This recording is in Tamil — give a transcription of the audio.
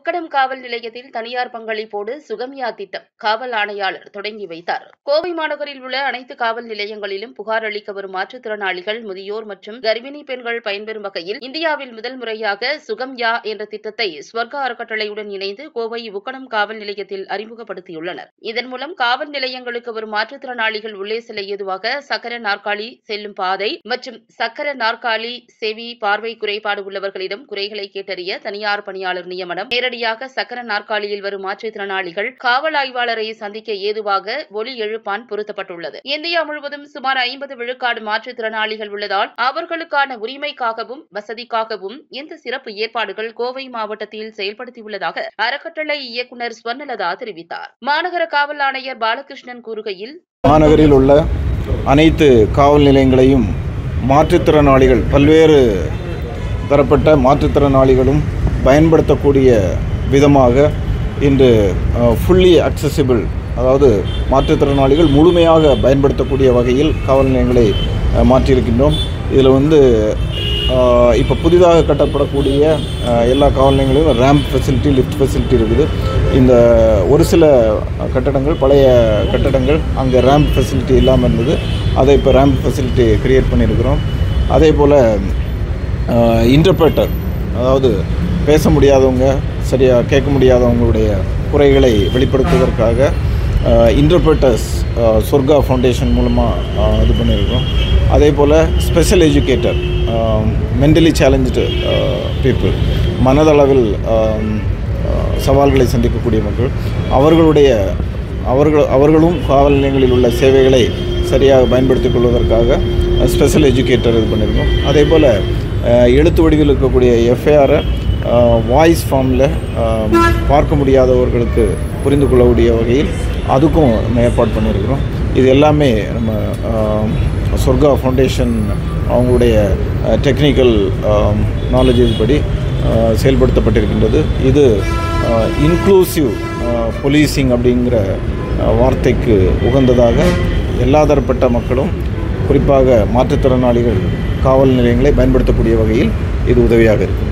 உக்கடம் காவல் நிலையத்தில் தனியார் பங்களிப்போடு சுகம்யா திட்டம் காவல் ஆணையாளர் தொடங்கி வைத்தார். கோவை மாநகரில் உள்ள அனைத்து காவல் நிலையங்களிலும் புகார் அளிக்க வரும் மாற்றுத்திறனாளிகள், முதியோர் மற்றும் கர்ப்பிணி பெண்கள் பயன்பெறும் வகையில் இந்தியாவில் முதல் முறையாக சுகம்யா என்ற திட்டத்தை ஸ்வர்கா அறக்கட்டளையுடன் இணைந்து கோவை உக்கடம் காவல் நிலையத்தில் அறிமுகப்படுத்தியுள்ளனர். இதன் மூலம் காவல் நிலையங்களுக்கு வரும் மாற்றுத்திறனாளிகள் உள்ளே செல்ல ஏதுவாக சக்கர நாற்காலி செல்லும் பாதை மற்றும் சக்கர நாற்காலி, செவி, பார்வை குறைபாடு உள்ளவர்களிடம் குறைகளை கேட்டறிய தனியார் பணியாளர் நியமனம், நேரடியாக சக்கர நாற்காலியில் வரும் மாற்றுத்திறனாளிகள் காவல் ஆய்வாளரை சந்திக்க ஏதுவாக ஒலி எழுப்பான் பொருத்தப்பட்டுள்ளது. இந்தியா முழுவதும் சுமார் 50 விழுக்காடு மாற்றுத்திறனாளிகள் உள்ளதால் அவர்களுக்கான உரிமைக்காகவும் வசதிக்காகவும் இந்த சிறப்பு ஏற்பாடுகள் கோவை மாவட்டத்தில் செயல்படுத்தியுள்ளதாக அறக்கட்டளை இயக்குநர் ஸ்வர்ணலதா தெரிவித்தார். மாநகர காவல் ஆணையர் பாலகிருஷ்ணன் கூறுகையில், மாநகரில் உள்ள அனைத்து காவல் நிலையங்களையும் மாற்றுத்திறனாளிகள், பல்வேறு தரப்பட்ட மாற்றுத்திறனாளிகளும் பயன்படுத்தக்கூடிய விதமாக இன்று ஃபுல்லி அக்சசிபிள், அதாவது மாற்றுத்திறனாளிகள் முழுமையாக பயன்படுத்தக்கூடிய வகையில் காவல் நிலையங்களை மாற்றியிருக்கின்றோம். இதில் இப்போ புதிதாக கட்டப்படக்கூடிய எல்லா காவல் நிலையங்களிலும் ரேம்ப் ஃபெசிலிட்டி, லிஃப்ட் ஃபெசிலிட்டி இருக்குது. இந்த ஒரு சில கட்டடங்கள், பழைய கட்டடங்கள், அங்கே ரேம்ப் ஃபெசிலிட்டி இல்லாமல் இருந்தது. அதை இப்போ ரேம்ப் ஃபெசிலிட்டி க்ரியேட் பண்ணியிருக்கிறோம். அதே போல் இன்டர்பிரட்டர், அதாவது பேச முடியாதவங்க, சரியாக கேட்க முடியாதவங்களுடைய குறைகளை வெளிப்படுத்துவதற்காக இன்டர்பிரட்டர்ஸ் ஸ்வர்கா ஃபவுண்டேஷன் மூலமாக இது பண்ணியிருக்கோம். அதே போல் special educator, mentally challenge people, மனதளவில் சவால்களை சந்திக்கக்கூடிய மக்கள், அவர்களும் காவல் நிலையங்களில் உள்ள சேவைகளை சரியாக பயன்படுத்திக் கொள்வதற்காக ஸ்பெஷல் எஜுகேட்டர் இது பண்ணியிருக்கோம். அதே போல் எழுத்து வடிவில் இருக்கக்கூடிய எஃப்ஐஆரை வாய்ஸ் ஃபார்மில் பார்க்க முடியாதவர்களுக்கு புரிந்து கொள்ளக்கூடிய வகையில் அதுக்கும் நம்ம ஏற்பாடு பண்ணியிருக்கிறோம். இது எல்லாமே நம்ம ஸ்வர்கா ஃபவுண்டேஷன் அவங்களுடைய டெக்னிக்கல் நாலேஜஸ் படி செயல்படுத்தப்பட்டிருக்கின்றது. இது இன்க்ளூசிவ் போலீசிங் அப்படிங்கிற வார்த்தைக்கு உகந்ததாக எல்லா தரப்பட்ட மக்களும், குறிப்பாக மாற்றுத்திறனாளிகள் காவல் நிலையங்களை பயன்படுத்தக்கூடிய வகையில் இது உதவியாக இருக்கும்.